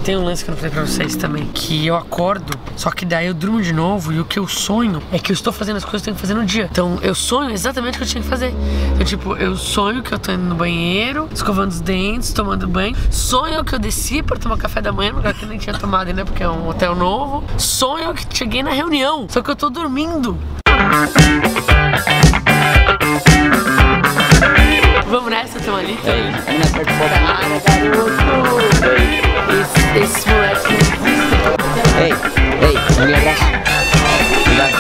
tem um lance que eu não falei pra vocês também, que eu acordo, só que daí eu durmo de novo e o que eu sonho é que eu estou fazendo as coisas que eu tenho que fazer no dia. Então eu sonho exatamente o que eu tinha que fazer. Então tipo, eu sonho que eu tô indo no banheiro, escovando os dentes, tomando banho. Sonho que eu desci pra tomar café da manhã, no lugar que eu nem tinha tomado ainda, porque é um hotel novo. Sonho que cheguei na reunião, só que eu tô dormindo. Vamos nessa, Tamalito? Vamos nessa parte foto. Cara, garoto! Esse moleque não existe. Ei, um abraço. Cuidado.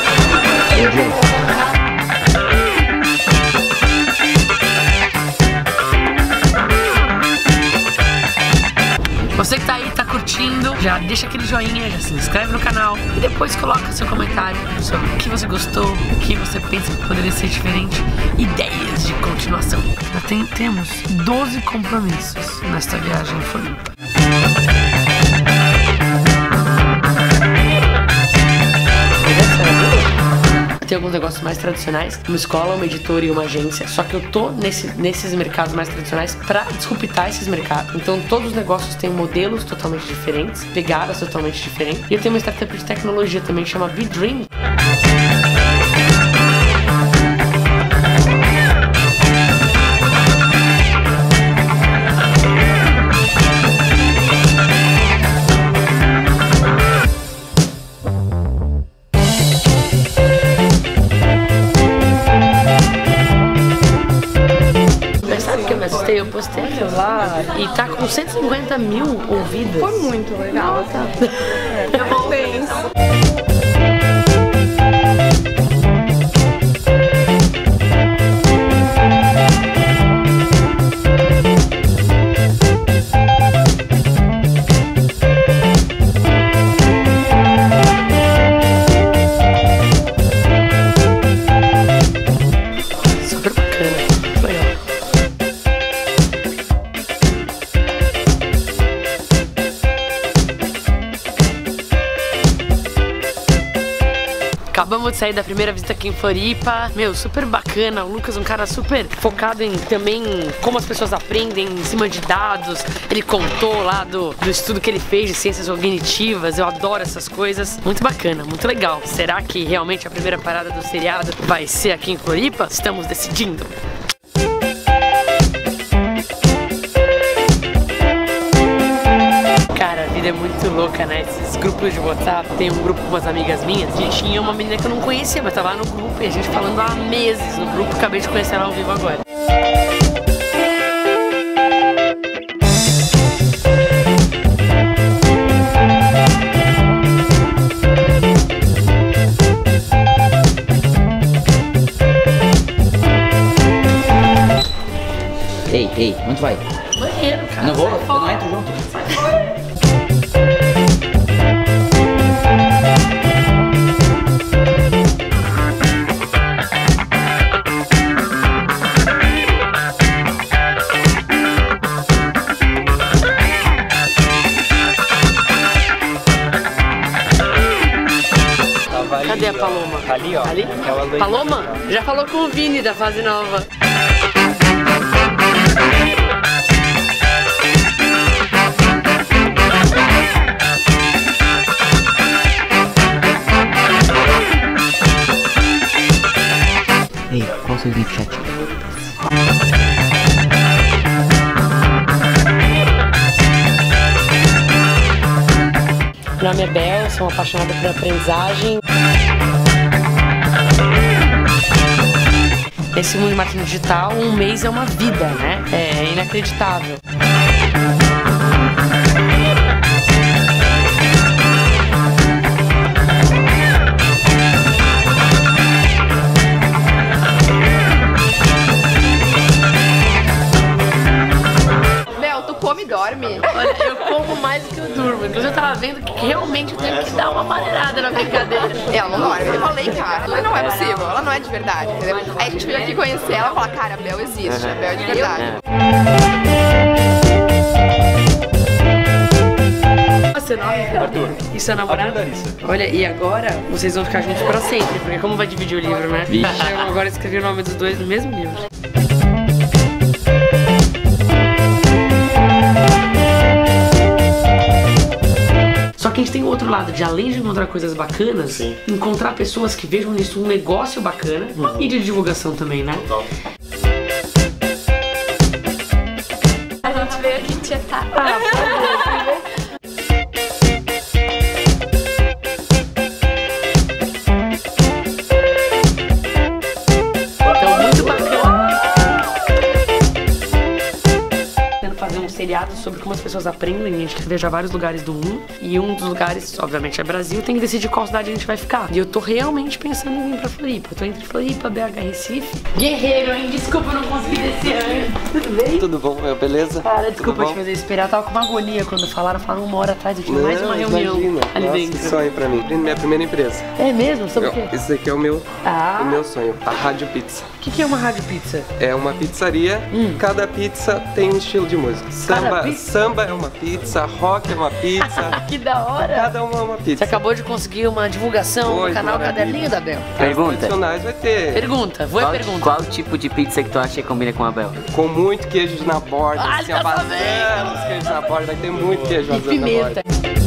Você que tá aí, tá curtindo, já deixa aquele joinha, já se inscreve no canal e depois coloca seu comentário sobre o que você gostou, o que você pensa que poderia ser diferente, ideias de continuação. Já temos 12 compromissos nesta viagem em Floripa. Tem alguns negócios mais tradicionais, uma escola, uma editora e uma agência. Só que eu tô nesses mercados mais tradicionais pra disruptar esses mercados. Então todos os negócios têm modelos totalmente diferentes, pegadas totalmente diferentes. E eu tenho uma startup de tecnologia também que chama V-Dream. Eu postei lá e tá com 150 mil ouvidas. Foi muito legal. Eu voltei. Super bacana, legal. Acabamos de sair da primeira visita aqui em Floripa. Meu, super bacana. O Lucas é um cara super focado em também como as pessoas aprendem em cima de dados. Ele contou lá do estudo que ele fez de ciências cognitivas. Eu adoro essas coisas. Muito bacana, muito legal. Será que realmente a primeira parada do seriado vai ser aqui em Floripa? Estamos decidindo. Cara, a vida é muito louca, né? Esses grupos de WhatsApp, tem um grupo com umas amigas minhas e tinha uma menina que eu não conhecia, mas tava lá no grupo e a gente falando há meses no grupo, acabei de conhecer ela ao vivo agora. Ei, onde vai? Banheiro, cara. Não vou, eu não entro junto. Cadê a Paloma? Ali, ó. Ali? Paloma? Já falou com o Vini da fase nova. Ei, qual o seu Snapchat? Meu nome é Bel, sou apaixonada por aprendizagem. Nesse mundo de marketing digital, um mês é uma vida, né? É inacreditável. Come e dorme. Olha, eu como mais do que eu durmo. Inclusive eu tava vendo que realmente eu tenho que dar uma maneirada na brincadeira. Ela não dorme. Eu falei, cara, mas não é possível. Ela não é de verdade, entendeu? Aí a gente veio aqui conhecer ela e falar, cara, a Bel existe, a Bel é de verdade. Seu nome? Arthur. E seu namorado? Olha, e agora vocês vão ficar juntos pra sempre, porque como vai dividir o livro, né? Eu agora escrevi o nome dos dois no mesmo livro. outro lado de, além de encontrar coisas bacanas, Sim. encontrar pessoas que vejam nisso um negócio bacana e de divulgação também, né? Total. A gente veio aqui tietar. Seriado sobre como as pessoas aprendem. A gente quer viajar vários lugares do mundo e um dos lugares, obviamente, é Brasil. Tem que decidir qual cidade a gente vai ficar. E eu tô realmente pensando em vir pra Floripa. Eu tô entre Floripa, BH, Recife. Guerreiro, hein? Desculpa, eu não consegui descer antes. Tudo bem? Tudo bom, meu? Beleza? Cara, desculpa te fazer esperar. Eu tava com uma agonia quando falaram 1 hora atrás. Eu tinha mais uma reunião ali Nossa, dentro. Que sonho pra mim. Minha primeira empresa. É mesmo? Sobre o quê? Esse aqui é o meu sonho, a Rádio Pizza. O que é uma rádio pizza? É uma pizzaria, cada pizza tem um estilo de música. Samba é uma pizza, rock é uma pizza. Que da hora! Cada uma é uma Você pizza. acabou de conseguir uma divulgação no canal maravilha. Caderninho da Bel. Pergunta. Tradicionais vai ter Pergunta, pergunta. Qual tipo de pizza que tu acha que combina com a Bel? com muito queijo na borda, Ah, assim, ele tá abafando os queijos na borda, vai ter muito queijo E vazando na borda. pimenta.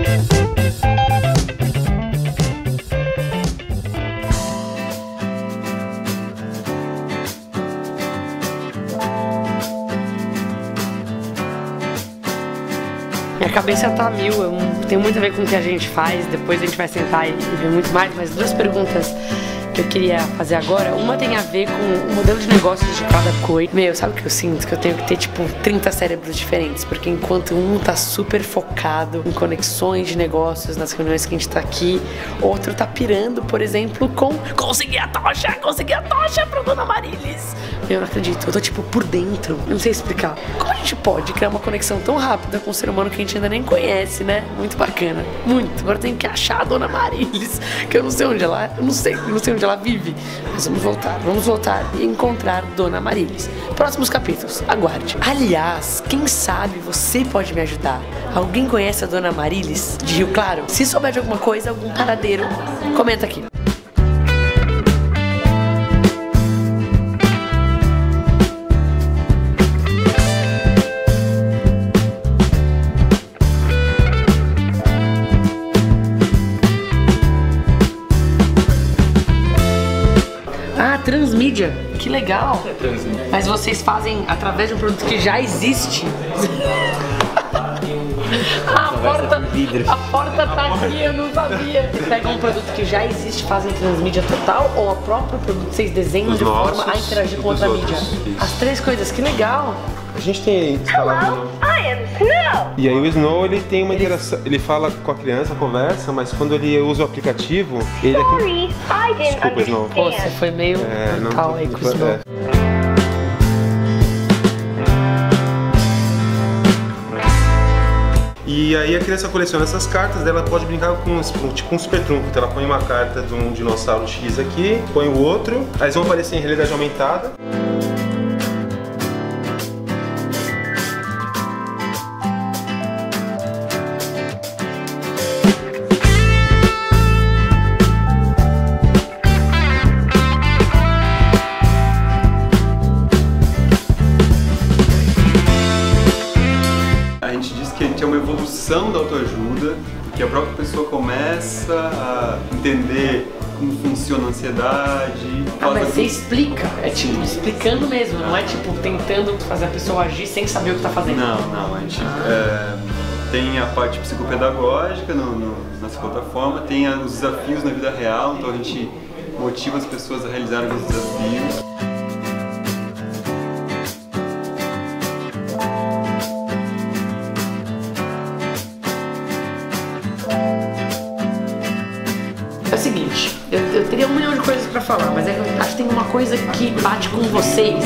Minha cabeça tá mil, tem muito a ver com o que a gente faz. Depois a gente vai sentar e ver muito mais, mas 2 perguntas que eu queria fazer agora. Uma tem a ver com o modelo de negócios de cada coisa. Meu, sabe o que eu sinto? Que eu tenho que ter, tipo, 30 cérebros diferentes. Porque enquanto um tá super focado em conexões de negócios nas reuniões que a gente tá aqui, outro tá pirando, por exemplo, com conseguir a tocha pra Dona Marilis. Eu não acredito, eu tô, tipo, por dentro. Eu não sei explicar. Como a gente pode criar uma conexão tão rápida com um ser humano que a gente ainda nem conhece, né? Muito bacana. Muito. Agora eu tenho que achar a Dona Marilis, que eu não sei onde ela... Eu não sei onde ela vive. Mas vamos voltar e encontrar Dona Marilis. Próximos capítulos, aguarde. Aliás, quem sabe você pode me ajudar. Alguém conhece a Dona Marilis de Rio Claro? Se souber de alguma coisa, algum paradeiro, comenta aqui. Transmídia, que legal. Mas vocês fazem através de um produto que já existe. A porta tá aqui, eu não sabia. Pegam um produto que já existe, fazem transmídia total, ou o próprio produto vocês desenham de forma a interagir com outra mídia? As 3 coisas, que legal. A gente tem instalado no... E aí o Snow, ele tem uma interação, ele fala com a criança, conversa, mas quando ele usa o aplicativo, ele Desculpa, Snow. Pô, você foi meio brutal aí com o Snow. E aí a criança coleciona essas cartas, daí ela pode brincar com tipo um super trunfo. Então ela põe uma carta de um dinossauro X aqui, põe o outro, aí eles vão aparecer em realidade aumentada. Da autoajuda, que a própria pessoa começa a entender como funciona a ansiedade. Mas você explica, é tipo explicando mesmo, não é tipo tentando fazer a pessoa agir sem saber o que tá fazendo. Não, a gente tem a parte psicopedagógica nessa plataforma, tem os desafios na vida real, então a gente motiva as pessoas a realizarem os desafios. É o seguinte, eu teria 1 milhão de coisas pra falar, mas eu acho que tem uma coisa que bate com vocês.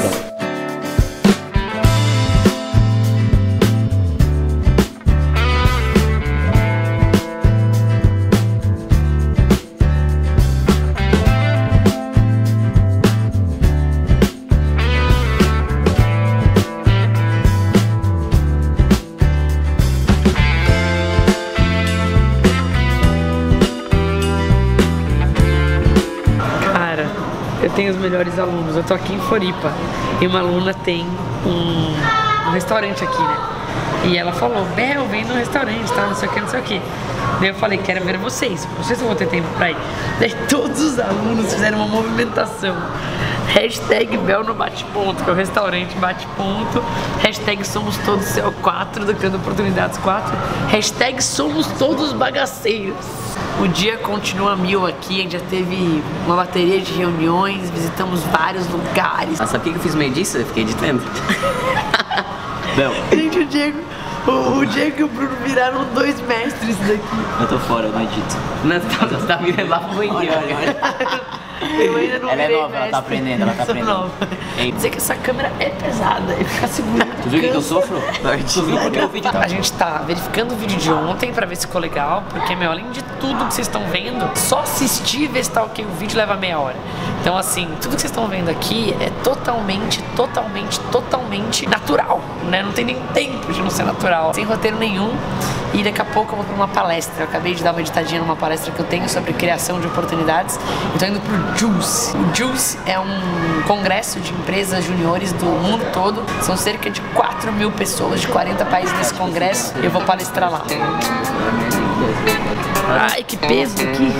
Eu tenho os melhores alunos, eu tô aqui em Floripa e uma aluna tem um restaurante aqui, né? E ela falou, Bel, vem no restaurante, tá, não sei o que, não sei o que. Daí eu falei, quero ver vocês, não sei se eu vou ter tempo pra ir. Daí todos os alunos fizeram uma movimentação. Hashtag Bel no Bate-Ponto, que é o restaurante Bate-Ponto. Hashtag Somos Todos CO4, do Criando Oportunidades 4. Hashtag Somos Todos Bagaceiros. O dia continua mil aqui, a gente já teve uma bateria de reuniões, visitamos vários lugares. Sabe por que eu fiz meio disso? Eu fiquei editando. Bel. Gente, o Diego e o Bruno viraram 2 mestres daqui. Eu tô fora, eu não edito. Não, tá me levando pro banheiro, olha. Eu ainda não Ela é virei nova, ela tá mestre. aprendendo, ela tá Sou aprendendo. nova. Ei. Dizer que essa câmera é pesada, e ficar segurando. Tu viu o que eu sofro? Tu viu porque o vídeo A gente tá verificando o vídeo de ontem pra ver se ficou legal, porque, meu, além de tudo que vocês estão vendo, só assistir e ver se tá ok o vídeo leva meia hora. Então, assim, tudo que vocês estão vendo aqui é totalmente natural, né? Não tem nem tempo de não ser natural, sem roteiro nenhum. E daqui a pouco eu vou pra uma palestra. Eu acabei de dar uma editadinha numa palestra que eu tenho sobre criação de oportunidades. Eu tô indo pro JUICE. O JUICE é um congresso de empresas juniores do mundo todo. São cerca de 4.000 pessoas de 40 países nesse congresso. Eu vou palestrar lá. Ai, que peso aqui.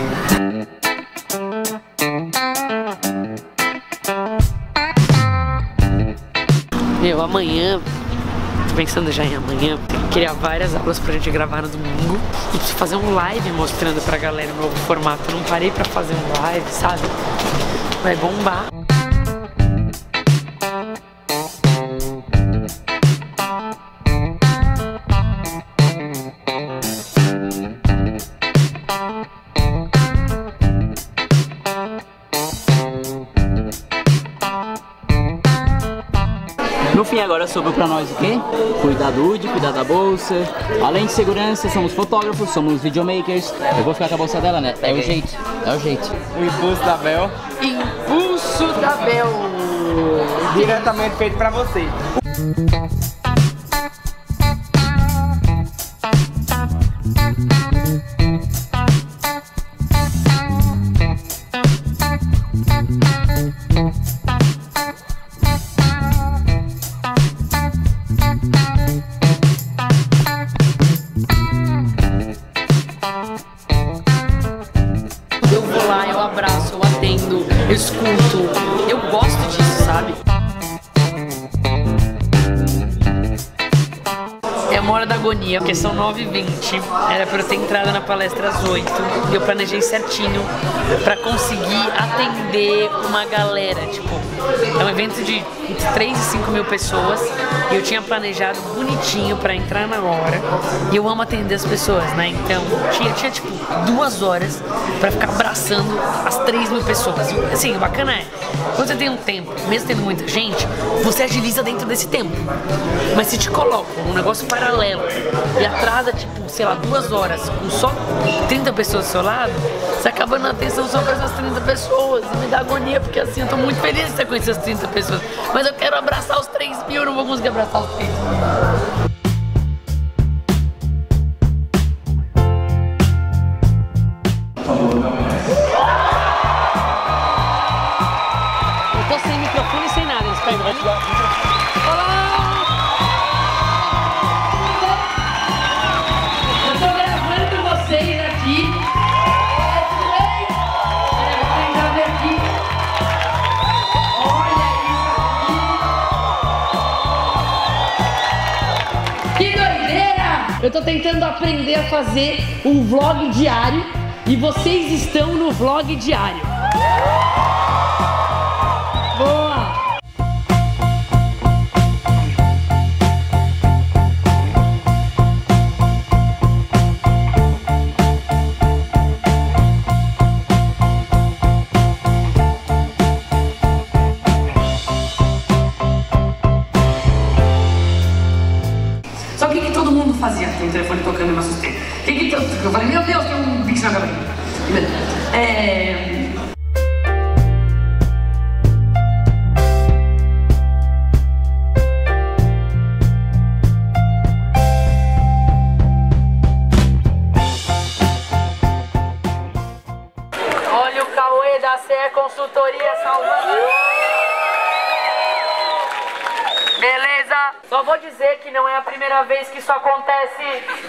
Meu, amanhã, tô pensando já em amanhã, tem que criar várias aulas pra gente gravar no domingo. E preciso fazer um live mostrando pra galera o novo formato. Eu não parei pra fazer um live, sabe? Vai bombar. No fim agora sobrou pra nós o quê? Cuidar do UD, cuidar da bolsa. Além de segurança, somos fotógrafos, somos videomakers. Eu vou ficar com a bolsa dela, né? É o jeito, é o jeito. O impulso da Bel. Impulso da Bel. Diretamente feito pra você. Eu vou lá, eu abraço, eu atendo, eu escuto. Eu gosto disso, sabe? É uma hora da agonia, porque são 9h20. Era pra eu ter entrado na palestra às 8h. E eu planejei certinho pra conseguir atender uma galera. Tipo, é um evento de entre 3 e 5 mil pessoas. E eu tinha planejado bonitinho pra entrar na hora. E eu amo atender as pessoas, né? Então, tinha tipo 2 horas pra ficar abraçando as 3 mil pessoas. E, assim, o bacana é, quando você tem um tempo, mesmo tendo muita gente, você agiliza dentro desse tempo. Mas se te coloca um negócio paralelo e atrasa, tipo, sei lá, 2 horas com só 30 pessoas do seu lado, você acaba dando atenção só para essas 30 pessoas. E me dá agonia, porque assim, eu tô muito feliz de você conhecer as 30 pessoas. Mas eu quero abraçar os 3 mil, eu não vou conseguir abraçar os 3 mil. Eu tô sem microfone e sem nada, eles pegam. Olá! Eu tô gravando vocês aqui. Vou tentar ver aqui. Olha isso aqui. Que doideira! Eu tô tentando aprender a fazer um vlog diário e vocês estão no vlog diário. Boa! Só que todo mundo fazia? Tem o telefone tocando e eu me assustei. Eu falei, meu Deus, tem um bicho na cabeça. Olha o Cauê da CE Consultoria salvando. Beleza? Só vou dizer que não é a primeira vez que isso acontece.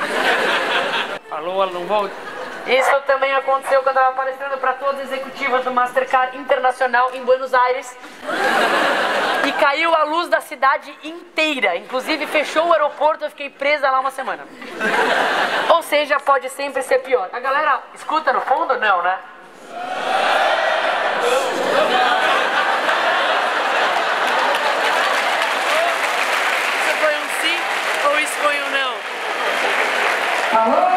Alô, Alan Volt? Isso também aconteceu quando eu estava palestrando para todas as executivas do Mastercard Internacional em Buenos Aires. E caiu a luz da cidade inteira. Inclusive fechou o aeroporto e eu fiquei presa lá uma semana. Ou seja, pode sempre ser pior. A galera escuta no fundo? Não, né? Isso foi um sim ou isso foi um não? Alô?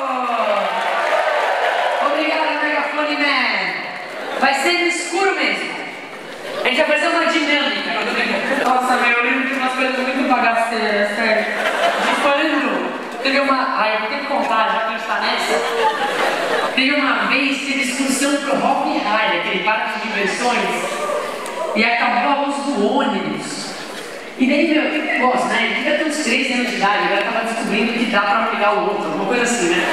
Obrigado, Megafone Man. Vai ser no escuro mesmo. A gente vai fazer uma dinâmica. Nossa, meu, eu lembro de umas coisas muito bagaceiras, sério. De quando teve uma... Ai, eu vou ter que contar, já que a gente tá nessa. Teve uma vez, teve excursão pro Hop Harry, aquele parque de diversões, e acabou a luz do ônibus. E daí, meu, tem um negócio, né? Ele devia ter uns 13 anos de idade, ele tava descobrindo que dá pra pegar o outro, alguma coisa assim, né?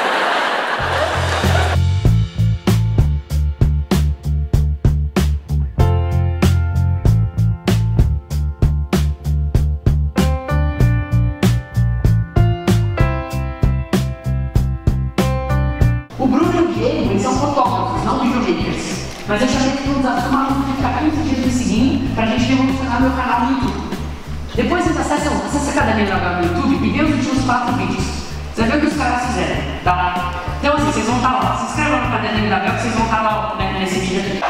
Mas eu chamei de um desafio maluco de ficar 15 dias me seguindo pra gente revolucionar meu canal no YouTube. Depois vocês acessam a Academia do Abel no YouTube e vê os últimos 4 vídeos. Você vê o que os caras fizeram, tá? Então assim, vocês vão estar lá. Se inscrevam no Academia do Abel que vocês vão estar lá, né, nesse vídeo aqui.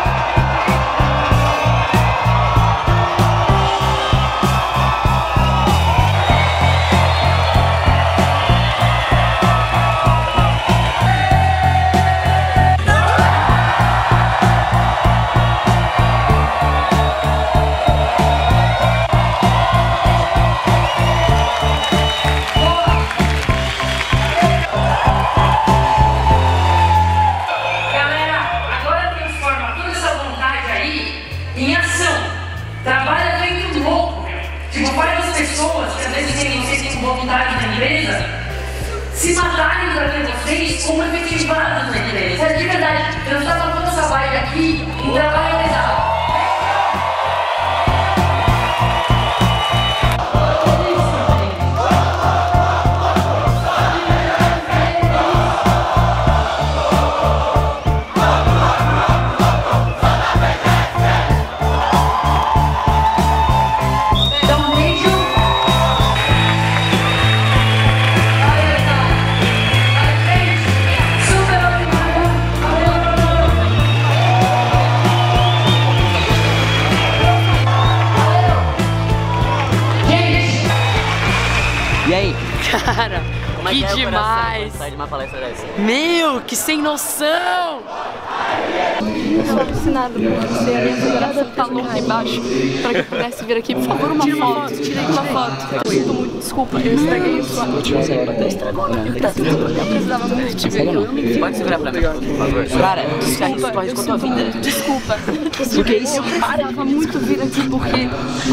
Se matarem pra ter vocês como efetivados na empresa. De verdade, eu não estava falando essa vibe aqui em trabalho pesado. E aí? Cara, como é que é demais! Sair de uma palestra dessa? Meu, que sem noção! Eu tava alucinado com você, a minha federação falou aqui embaixo pra que eu pudesse vir aqui. Por favor, uma foto, tirei uma foto. Eu sinto muito, desculpa, eu estraguei o suor. Eu precisava muito te ver. Pode segurar pra mim, por favor. Cara, tu arriscou tua vida. Desculpa. O que é isso? Eu precisava muito vir aqui porque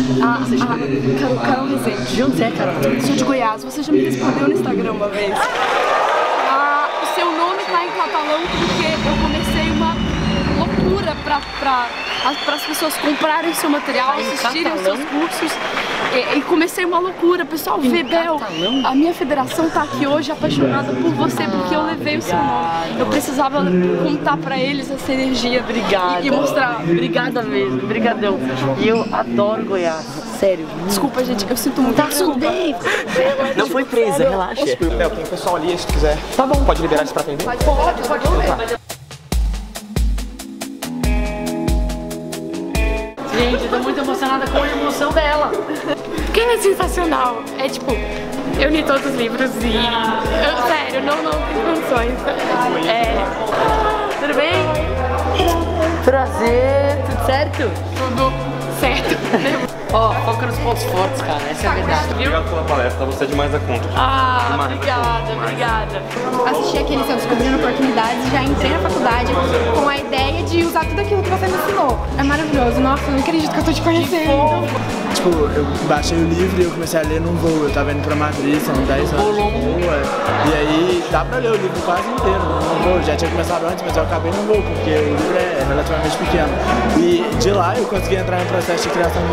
Carol Rezende. De onde é, Carol? Sou de Goiás, você já me respondeu no Instagram uma vez. O seu nome tá em catalão porque eu comecei uma loucura para as pessoas comprarem seu material, assistirem os seus cursos. E comecei uma loucura, pessoal, vê, Bel, a minha federação tá aqui hoje apaixonada por você, porque eu levei o seu nome. Eu precisava contar pra eles essa energia. Obrigada. E mostrar. Obrigada mesmo, brigadão. E eu adoro Goiás, sério. Desculpa, gente, eu sinto muito. Tá tudo bem. Não foi presa, relaxa. Léo, tem pessoal ali, se quiser. Tá bom. Pode liberar eles pra atender? Pode ver. Gente, eu tô muito emocionada com a emoção dela. Porque é sensacional. É tipo, eu li todos os livros e... sério, não tem condições. Tudo bem? Prazer, tudo certo? Tudo certo. Ó, foca nos pontos fortes, cara, essa é a verdade, viu? Obrigado pela palestra, você é demais da conta. Obrigada. Assisti aquele seu Descobrindo Oportunidades e já entrei na faculdade com a ideia de usar tudo aquilo que você me ensinou. É maravilhoso, nossa, eu não acredito que eu tô te conhecendo. Tipo, eu baixei o livro e eu comecei a ler num voo. Eu tava indo pra Madrid, são 10 anos de voo. E aí dá pra ler o livro quase inteiro num voo. Já tinha começado antes, mas eu acabei num voo, porque o livro é relativamente pequeno. E de lá eu consegui entrar em um processo de criação muito maneiro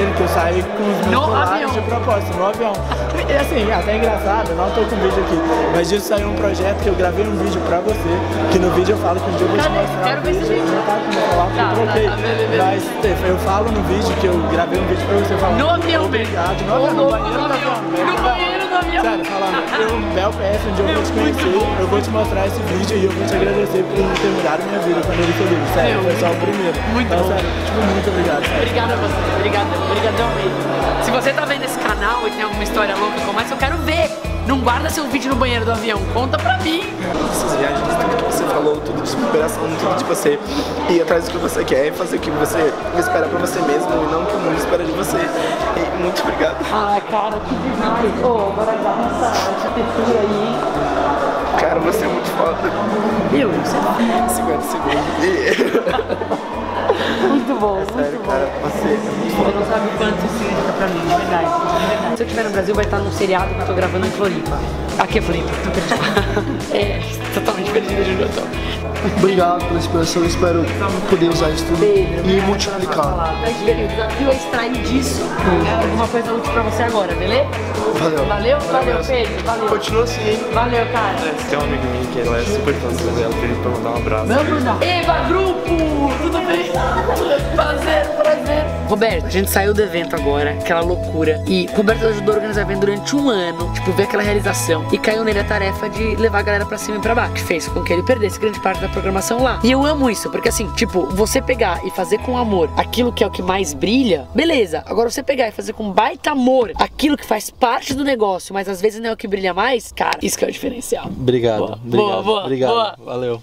vídeo que eu saí com os meus celulares de propósito, no avião. E assim, até engraçado, não tô com vídeo aqui, mas disso saiu um projeto que eu gravei um vídeo pra você, que no vídeo eu falo que um dia eu vou te mostrar. Quero ver esse vídeo. Não tá com o meu celular, porque eu troquei. Mas eu falo no vídeo que eu gravei um vídeo pra você falar. No avião, obrigado, no avião, no banheiro do avião. No banheiro do avião. Sério, falando, Bel PF, um dia eu vou te conhecer, eu vou te mostrar esse vídeo e eu vou te agradecer por ter mudado minha vida quando eu li seu livro. Sério, foi só o primeiro. Muito então, bom. Sério, tipo, muito obrigado. Obrigado a você, obrigadão mesmo. Se você tá vendo esse canal e tem alguma história louca como essa, eu quero ver. Não guarda seu vídeo no banheiro do avião, conta pra mim. Essas viagens, tudo que você falou, tudo de superação, tudo de você ir atrás do que você quer, fazer o que você espera pra você mesmo e não o que o mundo espera de você. E muito obrigado. Ai, cara, que demais. Ô, agora essa arquitetura aí. Cara, você é muito foda. Eu, você 50 segundos. Muito bom, sério, cara, você é muito foda. Você não sabe o quanto isso significa pra mim, de verdade. Se eu estiver no Brasil, vai estar num seriado que eu tô gravando em Floripa. Aqui é Floripa, tô perdida. É, totalmente perdida de onde eu tô. Obrigado pela inspiração, eu espero poder usar isso tudo e multiplicar. O desafio é extrair disso alguma coisa útil pra você agora, beleza? Valeu. Valeu, Pedro. Valeu. Continua assim. Valeu, cara. Tem um amigo meu que ela é super fã dela, pediu pra mandar um abraço. Eva Grupo! Tudo bem? Prazer. Roberto, a gente saiu do evento agora, aquela loucura. E o Roberto ajudou a organizar o evento durante um ano, tipo, ver aquela realização. E caiu nele a tarefa de levar a galera pra cima e pra baixo, que fez com que ele perdesse grande parte da programação lá. E eu amo isso, porque assim, tipo, você pegar e fazer com amor aquilo que é o que mais brilha, beleza. Agora você pegar e fazer com baita amor aquilo que faz parte do negócio, mas às vezes não é o que brilha mais, cara, isso que é o diferencial. Obrigado. Valeu.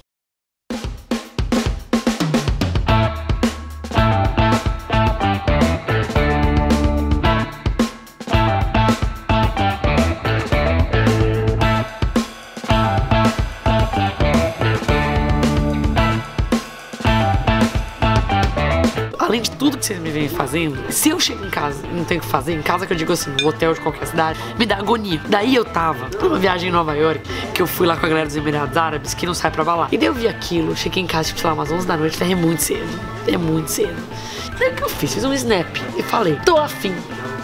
Além de tudo que vocês me vêm fazendo, se eu chego em casa e não tenho o que fazer, em casa que eu digo assim, no hotel de qualquer cidade, me dá agonia. Daí eu tava numa viagem em Nova York, que eu fui lá com a galera dos Emirados Árabes, que não sai pra balada. E daí eu vi aquilo, cheguei em casa, tipo, sei lá, umas 11 da noite, é muito cedo. Daí o que eu fiz? Fiz um snap e falei, tô afim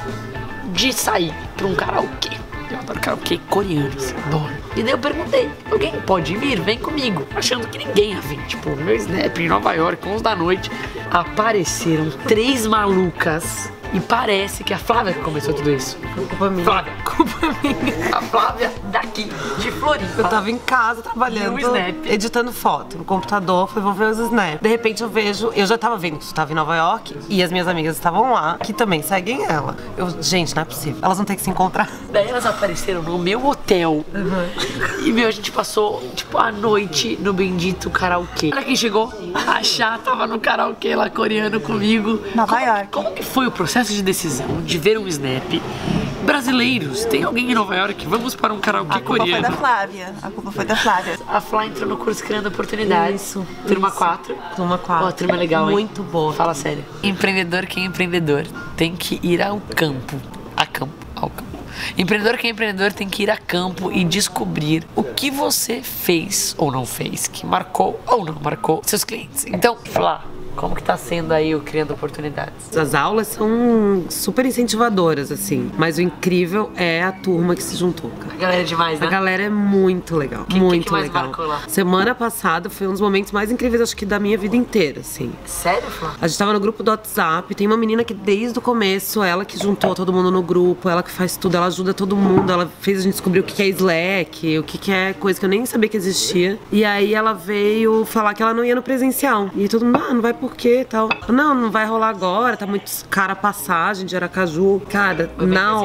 de sair pra um karaokê. Eu adoro karaokê coreano, assim, adoro. E daí eu perguntei, alguém pode vir? Vem comigo. Achando que ninguém ia vir. Tipo, meu snap em Nova York, 11 da noite, apareceram 3 malucas. E parece que a Flávia que começou tudo isso. Culpa minha. Flávia, culpa minha. A Flávia daqui, de Floripa. Eu tava em casa trabalhando, editando foto no computador, fui ver os snaps. De repente eu vejo, eu já tava vendo que tu tava em Nova York e as minhas amigas estavam lá, que também seguem ela. Gente, não é possível, elas vão ter que se encontrar. Daí elas apareceram no meu hotel. E a gente passou, tipo, a noite no bendito karaokê. Olha quem chegou. A Chá tava no karaokê lá coreano comigo. Nova York. Como que foi o processo de decisão de ver um snap? Brasileiros, tem alguém em Nova York? Vamos para um karaokê coreano. A culpa foi da Flávia. A Flá entrou no curso Criando Oportunidades. Isso. Turma 4. Turma 4. Ó, turma legal, hein? Muito boa. Fala sério. Empreendedor que é empreendedor tem que ir ao campo. Ao campo. Empreendedor que é empreendedor tem que ir a campo e descobrir o que você fez ou não fez, que marcou ou não marcou seus clientes. Então, Flá, como que tá sendo aí o Criando Oportunidades? As aulas são super incentivadoras, assim. Mas o incrível é a turma que se juntou, cara. A galera é demais, né? A galera é muito legal. Muito que mais legal. marcou lá? Semana passada foi um dos momentos mais incríveis, acho que da minha vida inteira, assim. Sério, Flá? A gente tava no grupo do WhatsApp, tem uma menina que desde o começo, ela que juntou todo mundo no grupo, ela que faz tudo, ela ajuda todo mundo, ela fez a gente descobrir o que é Slack, o que é coisa que eu nem sabia que existia. E aí ela veio falar que ela não ia no presencial. E todo mundo, não vai por quê, tal. Não vai rolar agora, tá muito cara a passagem de Aracaju. Cara, na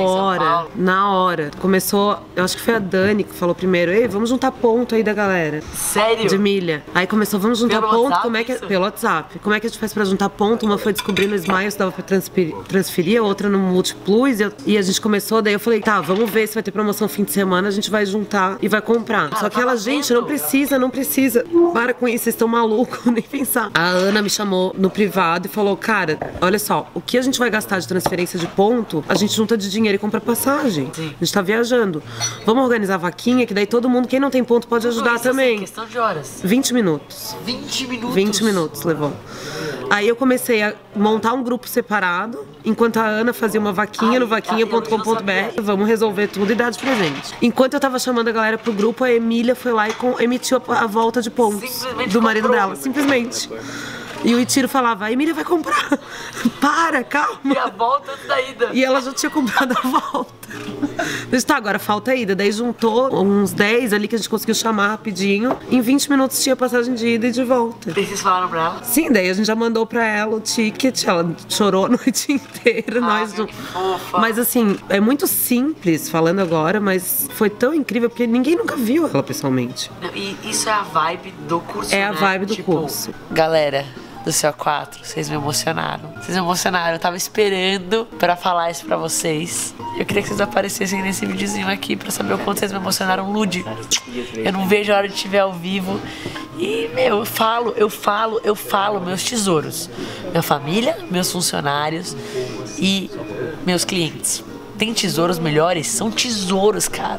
hora. Começou, eu acho que foi a Dani que falou primeiro, ei, vamos juntar ponto aí da galera. Sério? De milha. Aí começou, vamos juntar Pelo ponto, WhatsApp, como é que isso? pelo WhatsApp. Como é que a gente faz pra juntar ponto? Uma foi descobrir no Smiles, dava pra transferir, a outra no Multiplus, e a gente começou, daí eu falei, tá, vamos ver se vai ter promoção fim de semana, a gente vai juntar e vai comprar. Só que ela, gente, não precisa, para com isso, vocês estão malucos, nem pensar. A Ana me chamou chamou no privado e falou, cara, olha só, o que a gente vai gastar de transferência de ponto, a gente junta de dinheiro e compra passagem. Sim. A gente tá viajando. Vamos organizar vaquinha, que daí todo mundo, quem não tem ponto, pode ajudar também. Questão de horas. 20 minutos. 20 minutos? 20 minutos levou. Aí eu comecei a montar um grupo separado, enquanto a Ana fazia uma vaquinha no vaquinha.com.br. Vamos resolver tudo e dar de presente. Enquanto eu tava chamando a galera pro grupo, a Emília foi lá e emitiu a volta de pontos do marido dela. Simplesmente. E o Itiro falava, a Emília vai comprar. Para, calma. E a volta antes da ida. E ela já tinha comprado a volta. Tá, agora falta a ida. Daí juntou uns 10 ali que a gente conseguiu chamar rapidinho. Em 20 minutos tinha passagem de ida e de volta. E vocês falaram pra ela? Sim, daí a gente já mandou pra ela o ticket. Ela chorou a noite inteira. Mas assim, é muito simples falando agora, mas foi tão incrível porque ninguém nunca viu ela pessoalmente. E isso é a vibe do curso, É a vibe do curso. Galera do CO4, vocês me emocionaram. Vocês me emocionaram, eu tava esperando pra falar isso pra vocês. Eu queria que vocês aparecessem nesse videozinho aqui pra saber o quanto vocês me emocionaram. Lud, eu não vejo a hora de te ver ao vivo. E, meu, eu falo, meus tesouros. Minha família, meus funcionários e meus clientes. Tem tesouros melhores? São tesouros, cara.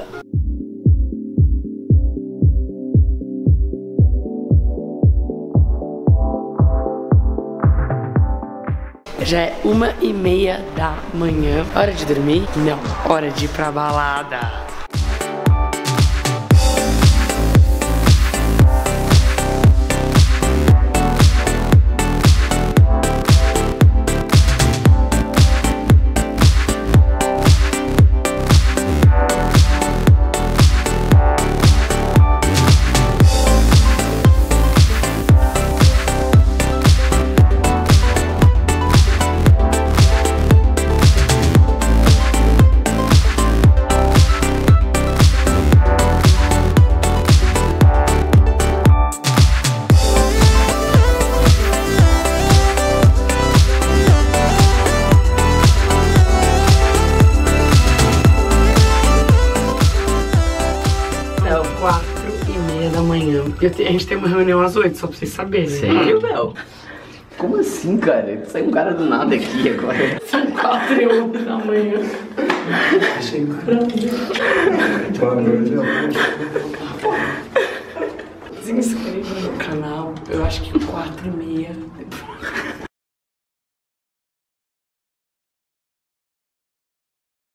Já é 1h30 da manhã. Hora de dormir? Não. Hora de ir pra balada. A gente tem uma reunião às 8, só pra vocês saberem. Sério, Bel? Como assim, cara? Saiu um cara do nada aqui agora. São 4h01 da manhã. Achei grande. Se inscreva no canal. Eu acho que 4h30.